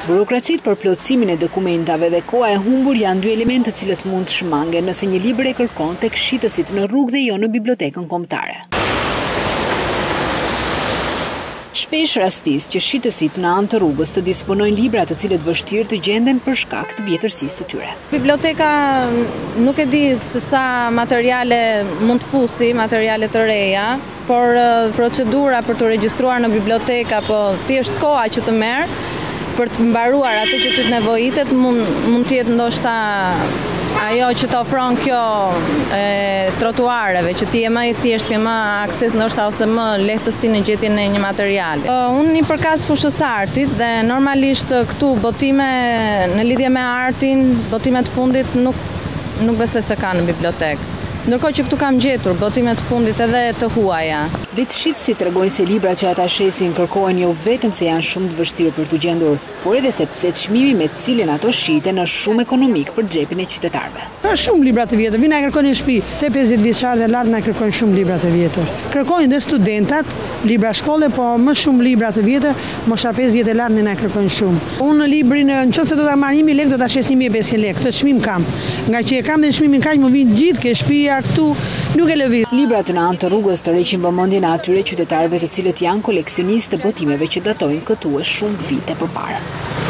Burokracitë për plotësimin e dokumentave dhe koha e humbur janë dy elementë të cilët mund të shmangen nëse një libër e kërkon tek shitësit në rrugë dhe jo në Bibliotekën Kombëtare. Shpesh rastis që shitësit në anë të rrugës të disponojnë libra të cilët vështirë të gjenden për shkak të vjetërsisë të tyre. Biblioteka nuk e di se sa materiale mund të fusi, materiale të reja, por procedura për të regjistruar në biblioteka, po thjesht koha që të merr për të mbaruar atë që ty të nevojitet mund të jetë ndoshta ajo që të ofron kjo trotuareve, që ti je më i thjesht, ke më akses ndoshta ose më lehtësi në gjetjen e një materiali. Unë një përkas fushës artit dhe normalisht këtu botime në lidhje me artin, botime të fundit nuk besoj se ka në bibliotekë. Ndërkohë që këtu kam gjetur botime të fundit edhe të huaja. Shitësit tregojnë se librat që ata shesin kërkojnë jo vetëm se janë shumë të vështirë për t'u gjendur, por edhe sepse çmimi me të cilin ato shiten është shumë ekonomik për xhepin e qytetarëve. Ka shumë libra të vjetër, vina kërkojnë në shtëpi, te 50 vjeçar dhe lart na kërkojnë shumë libra të vjetër. Kërkojnë dhe studentat, libra shkolle, po më shumë libra të vjetër, mosha 50 e lart na kërkojnë shumë. Unë librin nëse do ta marr 1000 lekë do ta shes 1500 lekë, këtë çmim kam. Nga që e kam dhe çmimin kaq më vin gjithë ke shtëpia këtu, nuk e lëviz. Librat në anë të rrugës të rreqin vëmendjen e atyre qytetarëve të cilët janë koleksionistë të botimeve që datojnë këtu e shumë vite përpara.